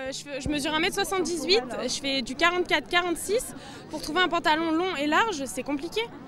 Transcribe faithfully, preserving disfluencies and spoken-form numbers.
je, fais, je mesure un mètre soixante-dix-huit, je fais du quarante-quatre quarante-six. Pour trouver un pantalon long et large, c'est compliqué.